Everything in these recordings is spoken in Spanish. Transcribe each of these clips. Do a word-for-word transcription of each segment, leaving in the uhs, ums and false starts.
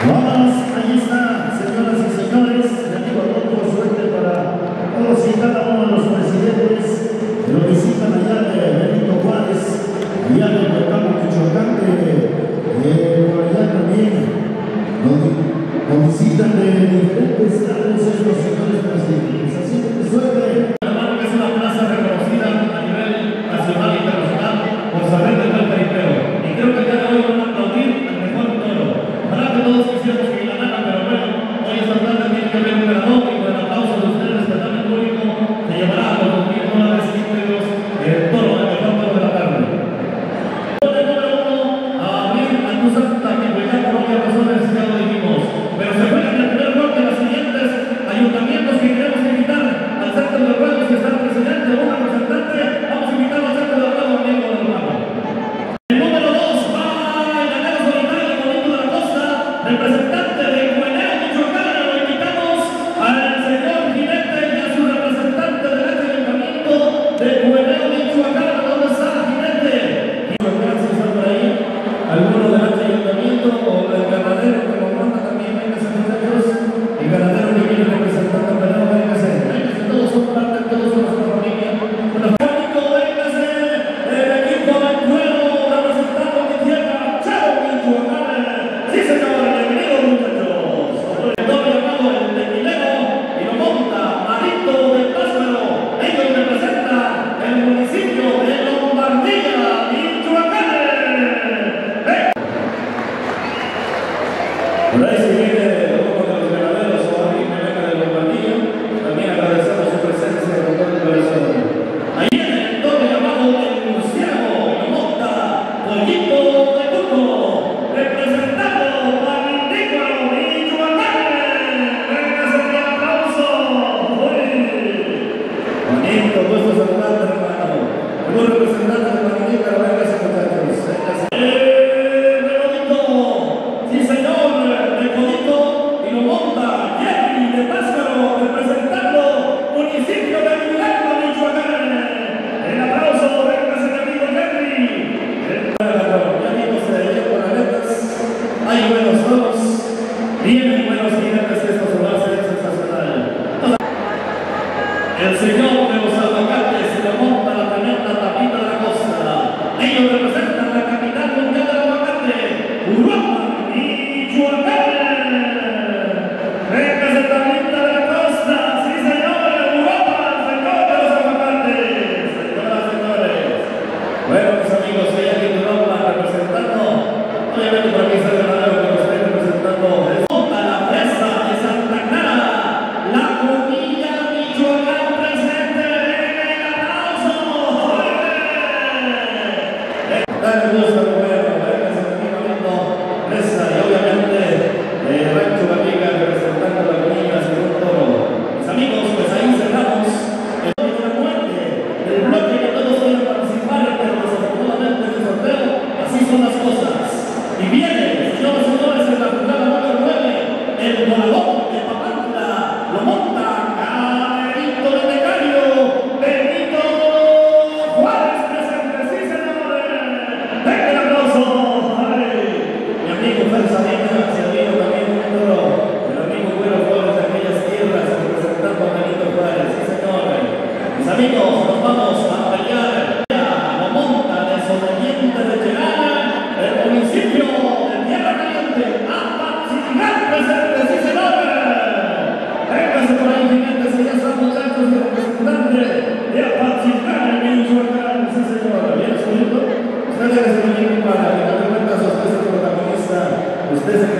Vamos, ahí está, señoras y señores, le digo todo suerte para todos y cada uno de los presidentes que lo visitan allá de Benito Juárez, allá de Huacamo, Michoacán, que eh, por allá también lo visitan de diferentes estados estos señores presidentes. Así que suerte. Es una plaza reconocida a nivel nacional e internacional por saber de tal peripero. Y creo que cada hoy van a aplaudir al mejor toro. Ojalá que todos quisiéramos que ganara, pero bueno, hoy esta tarde tiene que haber un ganador y con el aplauso de ustedes, respetando el público, se llevará a los dos mil dólares íntegros el toro, el mejor toro de la tarde. El número uno, a abrir a tu santa, que pues ya por obvias razones ya lo dijimos. Pero se juega en el primer bloque las siguientes ayuntamientos que queremos invitar al centro de ruedos que está el presidente o un representante. Vamos a invitar al centro de ruedos, amigo del hermano. El número dos va el ganadero solitario de Bonito de la Costa, representante de Cueneo, Michoacán. Lo invitamos al señor jinete y a su representante del ayuntamiento de Cueneo, Michoacán. ¿Dónde está el jinete? Y los gracias están por ahí. Alguno del ayuntamiento o del ganadero que lo manda también, véngase muchachos. El ganadero que viene representando a Cueneo, véngase. Véngase, todos son parte, todos son nuestra familia. Bueno, Juanico, véngase. El equipo de Cueneo representando a mi tierra, Chao, Michoacán. Sí, señor, bienvenidos muchachos. El doble llamado el tequilero y lo monta Marito de Páspero. Ellos representan el municipio de Lombardía, Michoacán. Por ahí se viene uno de los ganaderos o alguien que venga de Lombardía. También agradecemos su presencia con todo el corazón. Ahí viene el doble llamado el murciélago, lo monta Pollito de Cuco, representando Pandícuaro, Michoacán. Véngase con el aplauso. Bonito, gusto saludarte, hermano. Algún representante de Pandícuaro, véngase muchachos. Véngase. ¡Eh, Recodito! Sí, señor, Recodito, y lo monta Jerry de Páspero, representando municipio de Milagro, Michoacán. El aplauso, véngase mi amigo Jerry. Ya amigos de allá por aletas, hay buenos toros, vienen buenos jinetes, esto se va a hacer sensacional. El señor de los aguacates le monta la camioneta Tapita de la Costa. Ellos representan la capital mundial del aguacate, Uruapan, Michoacán. Véngase Tapita de la Costa, sí señor, Uruapan, señor de los aguacates. Señoras, señores. Bueno, mis amigos, hay aquí en Uruapan representando, obviamente por aquí está el ganadero que nos está representando. Monta la presa de Santa Clara, la Comilla, Michoacán presente. Venga el aplauso. Dale gusto, bueno, véngase aquí bonito, presa y obviamente el Rancho Barriga representando la Comilla, segundo toro. Mis amigos, pues ahí cerramos el bloque de la muerte, el bloque que todos quieren participar, pero desafortunadamente en el sorteo así son las cosas. Y viene, señores y señores, en la jugada número nueve, el volador de Papantla, lo monta Camerito de Tecario, Benito Juárez presente, sí señores. Venga el aplauso. Ay, mi amigo Fer Salinas, y amigo también un toro, el amigo Güero Flores de aquellas tierras, representando a Benito Juárez, sí señores. Mis amigos, nos vamos a pelear. Lo monta de Sobreviviente de Llegada, el municipio de Tierra Caliente, Apatzingán presente, sí señores. Véngase por ahí, jinetes, que ya están muchachos de representante de Apatzingán en Michoacán, sí señor. Bien, señorito. Usted es el equipo para que no te cuentas, usted es el protagonista, usted es el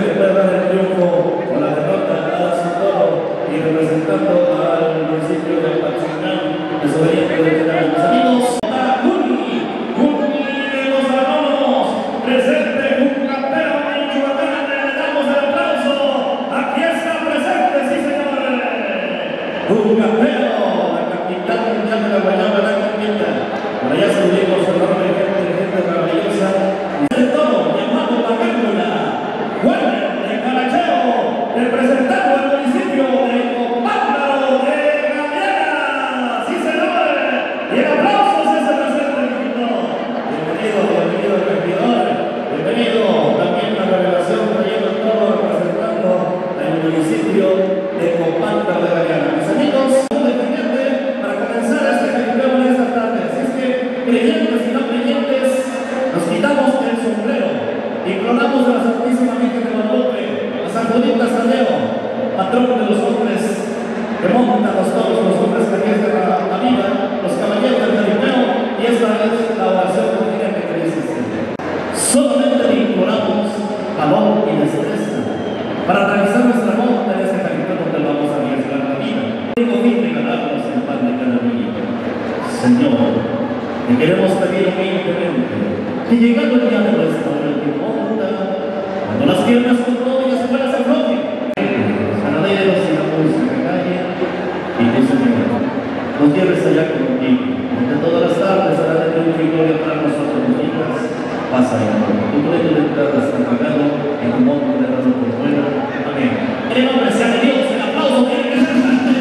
Bonitas Tadeo, patrón de los hombres que montan los toros, los hombres que arriesgan la, la vida, los caballeros del jaripeo, y esta es la oración que tiene que dice solamente le imploramos amor y destreza para realizar nuestra monta en este jaripeo donde vamos a arriesgar la vida. Tengo fin de ganarnos el pan de cada día. Señor, te queremos pedir humildemente que llegando el día de nuestra última monta, cuando las piernas con todo ya se fueran a flote, ganaderos y la música calle, y tú, Señor, nos lleves allá contigo, donde todas las tardes hará de tu gloria para nosotros los hijas. Pasa y amor, tu pleito de entrada está pagado, en tu monte de dado por fuera. Amén. En el nombre sea de Dios, el aplauso tiene que ser fuerte.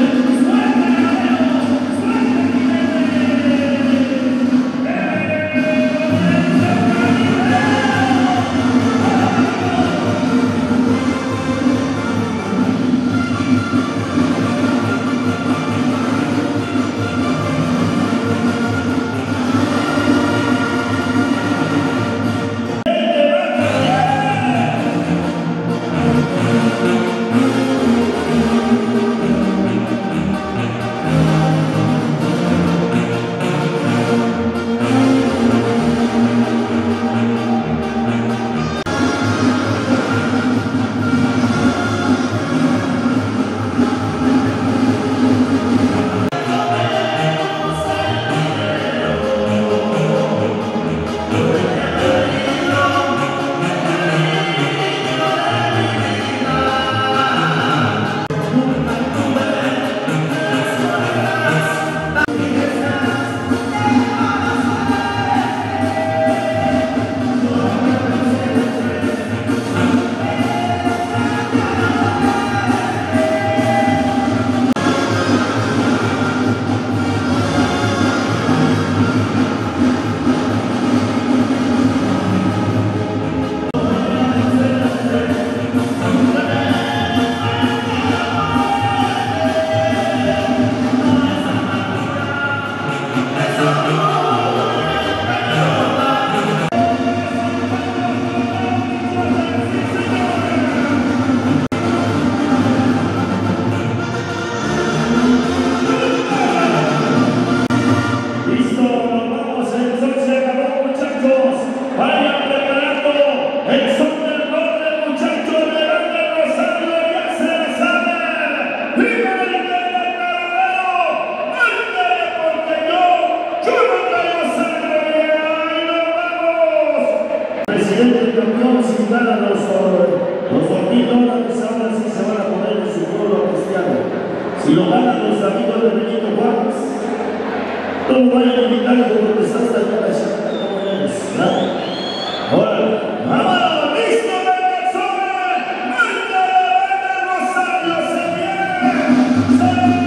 Si lo ganan los amigos de Benito Juárez, no vayan a invitar a porque están hasta allá de Santa Cruz. Ahora, ¡vámonos! ¡Listo, Venezuela! ¡Muerte de Rosario se viene! ¡Se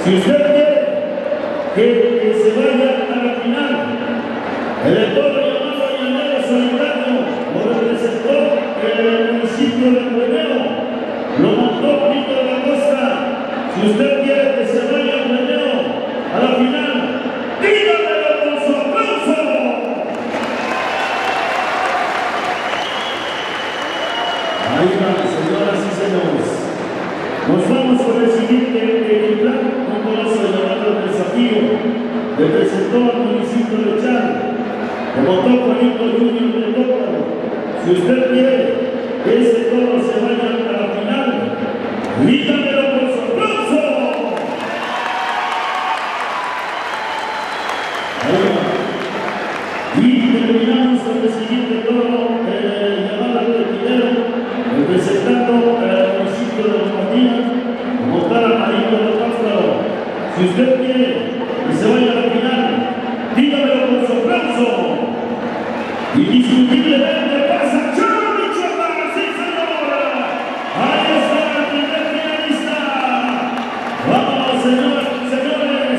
Si usted quiere que, que se vaya a la final, el toro llamado Llanero Solitario lo representó en el municipio de Cueneo, lo montó Benito de la Costa. Si usted quiere que se vaya a Cueneo a la final, dígamelo con su aplauso. Ahí va, señoras y señores. Nos vamos con el siguiente ejemplar, un coloso llamado El Desafío, que presentó al municipio de Chal, como montó Juanito Junior de Tócaro. Si usted quiere que ese toro se vaya a la final, dígamelo con su aplauso. Ahí va. Y terminamos con el siguiente toro, eh, llamado El Requidero, representando al municipio de Martina, como tal Amarillo de Pátzcuaro. Si usted quiere que se vaya a la final, dígamelo con su aplauso. Indiscutiblemente pasa Charo Michoacán, sí señora. Ahí está el primer finalista. Vamos, señoras y señores.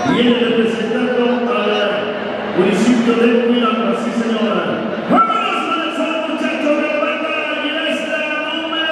Viene representando al municipio de Cuilapa, sí señora. ¡Vámonos con el sol, muchachos de la banda! Y esta número...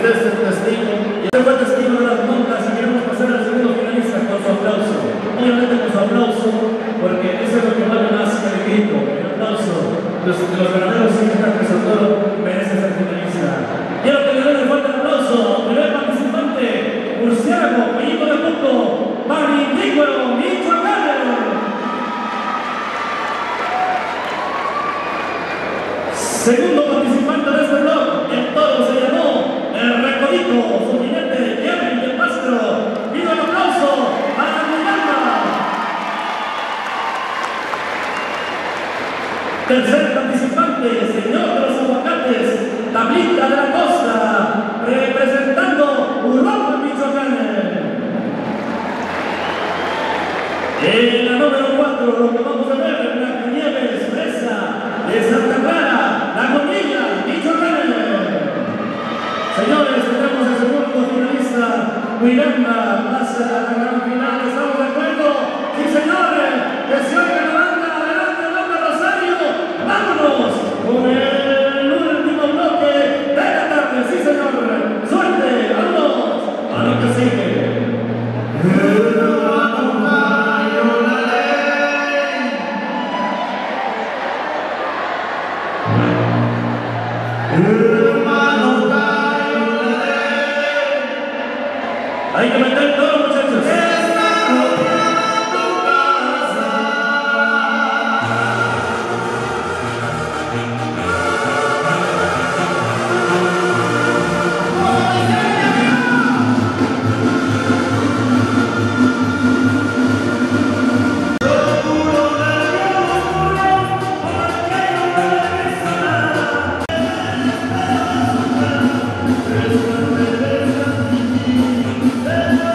usted es el testigo. Y usted fue testigo de las montas y queremos pasar al segundo finalista con su aplauso. Obviamente con su aplauso, porque eso es lo que vale más que el grito, el aplauso. Los, los ganaderos sin que Peso Toro merecen ser finalista. Quiero que le den el fuerte aplauso. Primer participante, Murciélago, Pollito de Punto, Magnífico, Michoacán. Segundo participante de este blog, el toro se llamó El Recodito, su jinete, Kevin del Castro. Pido el aplauso para Miranda. Tercer participante, señor de los aguacates, Tablita de la Costa, representando Europa, Michoacán. En la número cuatro, lo que vamos a ver, Blanca Nieves, Fresa, de Santa Clara, La Conilla, Michoacán. Señores, tenemos el segundo finalista, Miranda, pasa a la gran final, ¿estamos de acuerdo? Sí, señores, que se oiga la banda, adelante, banda Rosario, vámonos con el último bloque de la tarde, sí, señor, suerte, vámonos, a lo que sigue. Hay que meter todo, muchachos. Yeah.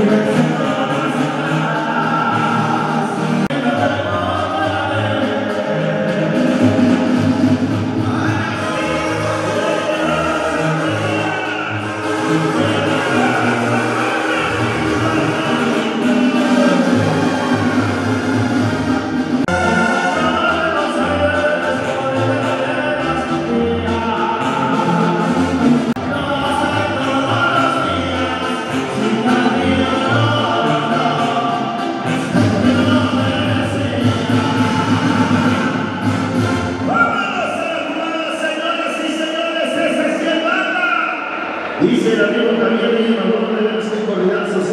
Dice el amigo también, y no le den cinco coordinazos.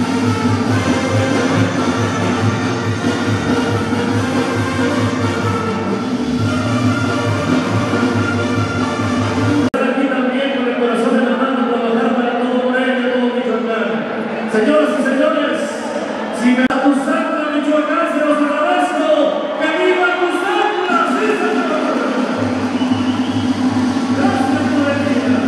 Señoras y señores, si me da tu sangre, Michoacán, se los agradezco. ¡Que viva tu sangre! ¡Sí, señor! Gracias por el día.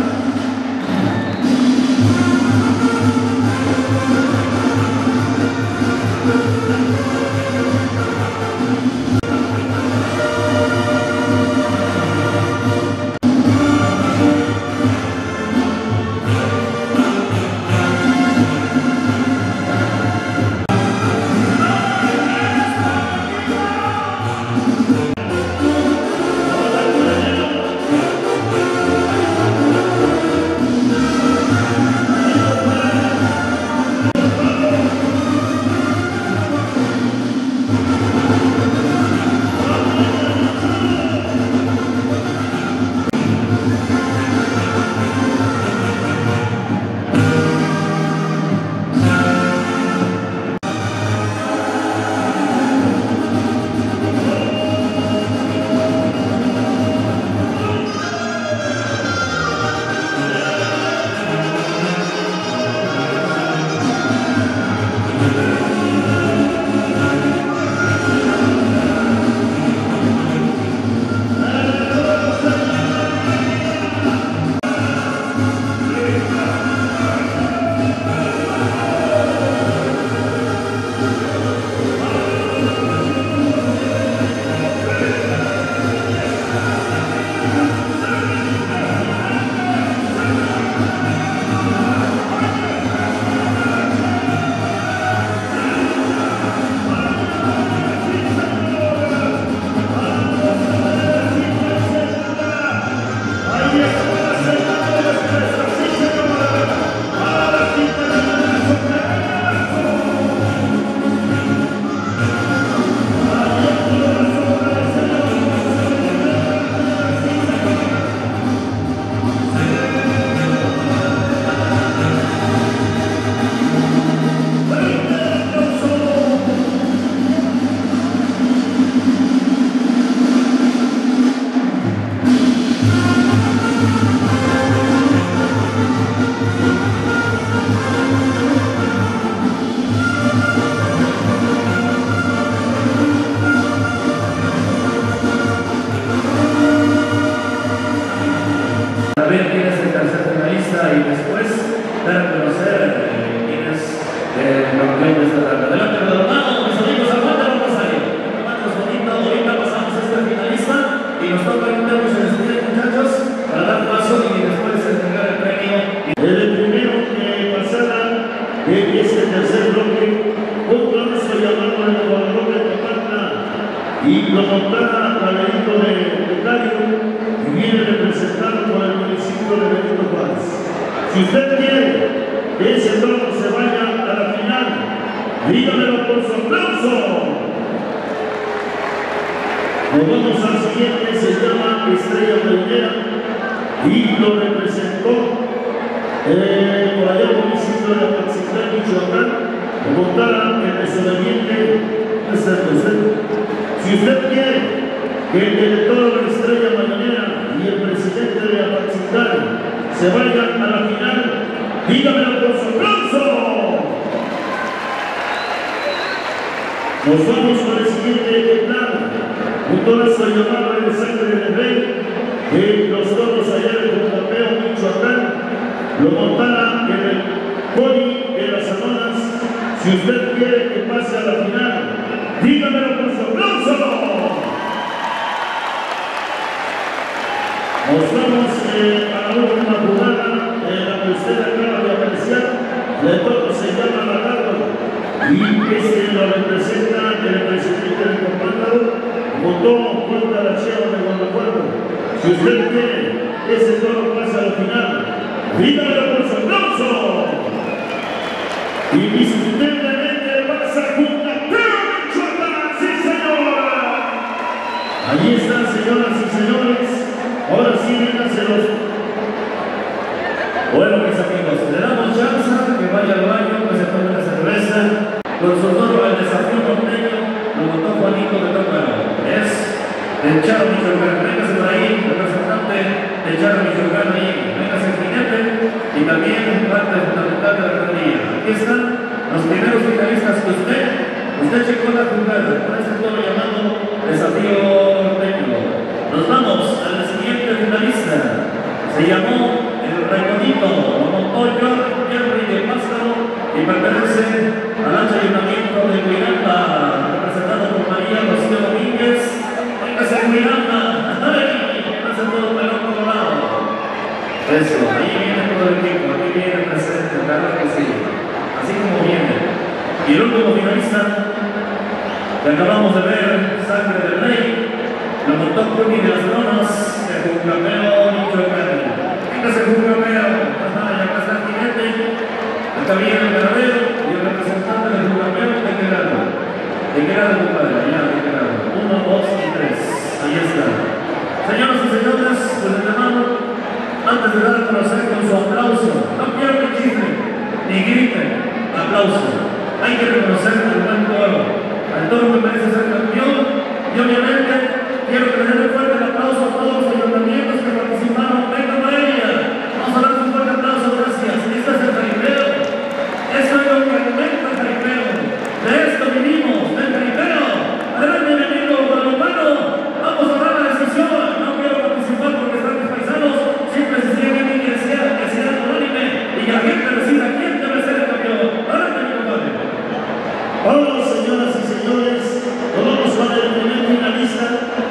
Y después dar a conocer eh, quién es el campeón de esta tarde. Adelante, mis hermanos, mis amigos, aguanten los rosarios. Hermanos, bonito, ahorita pasamos a este finalista y nos toca invitarnos en este muchachos para dar paso y después entregar el premio. El primero que pasara en este tercer bloque, otro nuestro llamado de Guadalupe de Papantla y lo montara Valerito de Becario y viene representado por el municipio de Benito Juárez. Si usted quiere que ese toro se vaya a la final, dígamelo por su aplauso. Nos vamos al siguiente, se llama Estrella Marinera y lo representó eh, por allá el municipio de Apatzingán, Michoacán, lo montara el desobediente. Si usted quiere que el director de Estrella Marinera y el presidente de Apatzingán se vayan a la final, dígamelo por su aplauso. Nos vamos con el siguiente ejemplar, un torazo llamado el sangre del rey, que los toros allá de Juncapeo, Michoacán, lo montara en el pony de las Amanas. Si usted quiere que pase a la final, dígamelo por su aplauso. Nos vamos eh, a la última jugada, eh, la que usted acaba de apreciar. El toro se llama Lagardo y este lo representa el presidente del comandado, votó contra la Chiava de Guanajuato. Si usted quiere que ese toro pase a la final, dígamelo por su aplauso. Indiscutiblemente pasa Juncapeo, Michoacán, sí señora. Allí están, señoras y señores. Ahora sí, vénganselos. Bueno, mis amigos, le damos chance que vaya al baño, que se tome la cerveza. de Charro Michoacán ahí, venga el jinete y también parte fundamental de la ganadería. Aquí están los primeros finalistas que usted, usted checó la jugada, por eso estoy llamando desafío técnico. Nos vamos al siguiente finalista, se llamó el Recodito, lo montó George Henry de Pássaro y pertenece al ancho ayuntamiento de Miranda, representado por María Rocío Domínguez. Véngase Miranda, hace todo pelón colorado. Eso, ahí viene todo el equipo, aquí viene presente, claro que sí, así como viene. Y el último finalista que acabamos de ver, Sangre del Rey, lo montó Cruni de las Lonas, de Juncapeo, Michoacán. Véngase Juncapeo, ajá, ya acá está el jinete, acá viene el ganadero y el representante del Juncapeo, ¿de qué lado? ¿De qué lado, compadre? Allá, ¿de qué lado? Uno, dos y tres, ahí está. Señoras y señores, pues de mano, antes de dar a conocer con su aplauso, no quiero que chiflen, ni griten, aplauso. Hay que reconocer al buen toro, al toro que merece ser campeón, y obviamente quiero que le den un fuerte aplauso a todos los ayuntamientos que participaron. Venga María, vamos a dar un fuerte aplauso, gracias. Este es el jaripeo, esto es lo que alimenta el jaripeo, de esto vivimos, del jaripeo. Adelante mi amigo guadalupano, vamos a dar la decisión. No quiero participar porque están mis paisanos, siempre se sigue bien que sea, que sea unánime y que la gente decida quién debe ser el campeón. Adelante mi compadre. Hola señoras y señores, nos vamos con el primer finalista.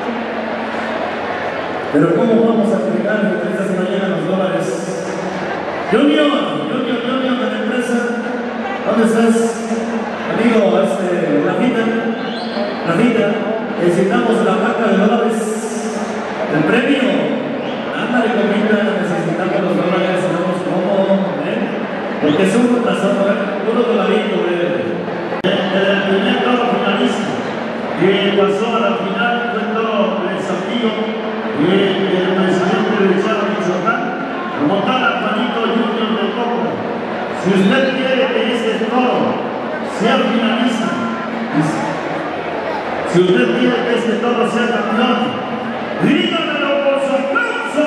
Pero ¿cómo vamos a entregar esta mañana los dólares? Junior, Junior, Junior de la empresa. ¿Dónde estás? Amigo, este, Rafita, Rafita, necesitamos la marca de dólares. El premio. Ándale, comita, necesitamos los dólares, sabemos cómo, ¿eh? Porque es uno tras otro, uno dolarito, ¿eh? El primer toro finalista que pasó a la final fue el toro de Desafío el presidente de Charro Michoacán, lo montaba Juanito Junior de Coco. Si usted quiere que este toro sea finalista, si usted quiere que este toro sea campeón, dígamelo por su aplauso.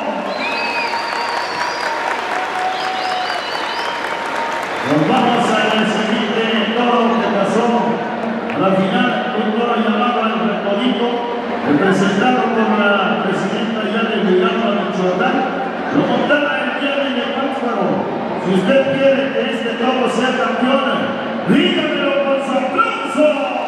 Nos vamos al siguiente toro que pasó a la final, un toro llamado El Recodito, representado por la presidenta ya de Miranda, Michoacán, lo montaba el viernes de Pássaro. Si usted quiere que este toro sea campeón, dígamelo con su aplauso.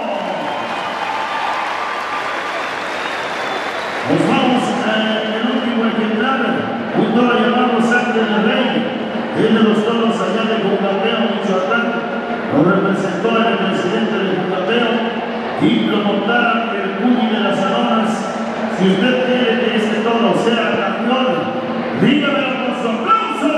Nos vamos al último ejemplar, un toro llamado Sangre del Rey. Él de los toros allá de Juncapeo, Michoacán, lo representó el presidente de Juncapeo y lo montara el Cuni de las Lonas. Si usted quiere que este toro sea campeón, dígamelo con su aplauso.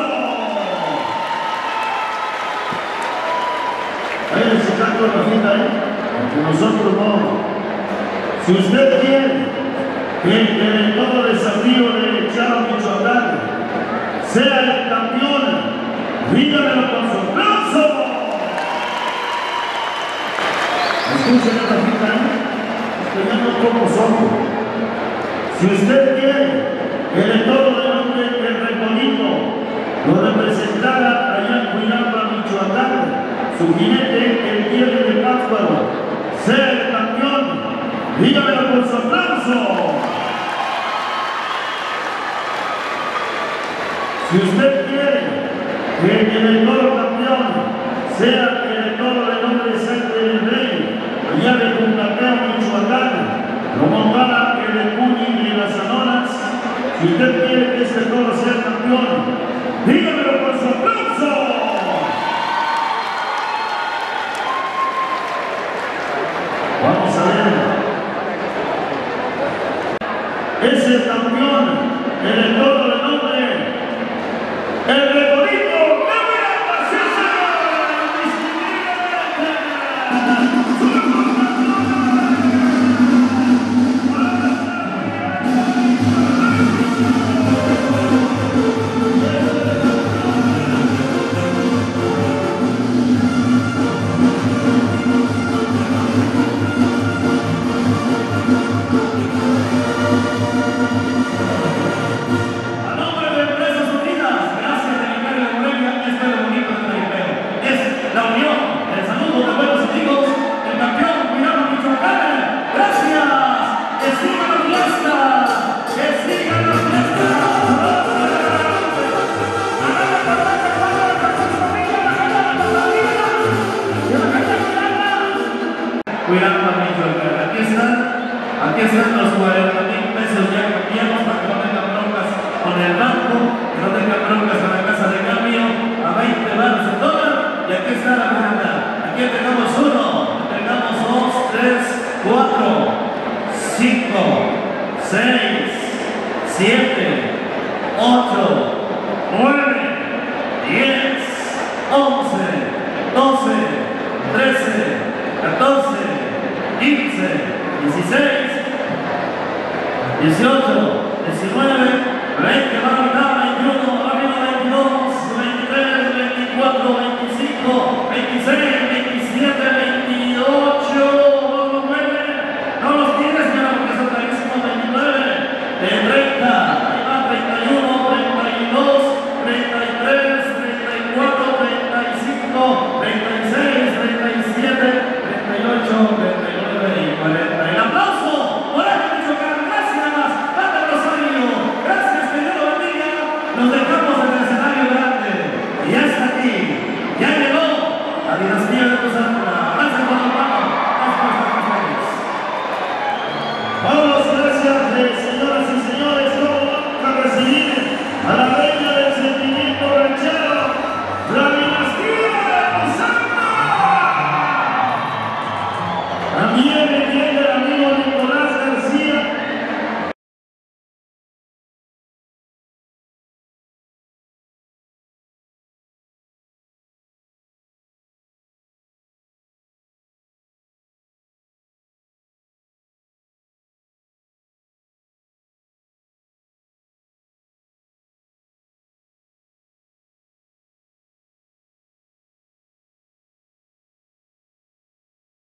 Ahí les saco la fita, ¿eh? Porque nosotros no. Si usted quiere que el toro desafío de Charro Michoacán sea el campeón, dígamelo con su aplauso. Escuchen esta fita, ¿eh? Estoy dando un poco solo. Si usted quiere que el toro de nombre El Recodito lo representara allá en Cuilapa, Michoacán, su jinete el viernes de Pássaro sea el campeón, dígamelo con su aplauso. Si usted quiere que el toro campeón sea el toro de nombre Sangre del Rey, allá de Juncapeo, Michoacán, lo montara el Cuni de las Lonas. Si usted quiere que este toro sea campeón, dígamelo con su aplauso. Vamos a ver. Es el campeón en el toro de nombre El Recodito. cuidando a mi Joker. Aquí están, aquí están los cuarenta mil pesos ya cambiados para que no tengan broncas con el banco, que no tengan broncas con la casa de cambio, a veinte baros el dólar. Y aquí está la cuenta. Aquí entregamos uno, entregamos dos, tres, cuatro, cinco, seis, siete, ocho, nueve, diez, once, doce, trece, catorce, quince, dieciséis, dieciocho, diecinueve, veinte, va a mitad, veintiuno, va a mitad, veintidós, veintitrés, veinticuatro, veinticinco, veintiséis, veintisiete, veintiocho, veintinueve, no los tienes ya porque son carísimos, veintinueve, treinta, ahí va, treinta y uno, treinta y dos, treinta y tres, treinta y cuatro, treinta y cinco, treinta y seis, treinta y siete, treinta y ocho, treinta y nueve y cuarenta. El aplauso por este Michoacán. Gracias, Padre Rosario. Gracias, que Dios lo bendiga. Nos dejamos en el escenario grande. Y hasta aquí, ya llegó la dinastía de los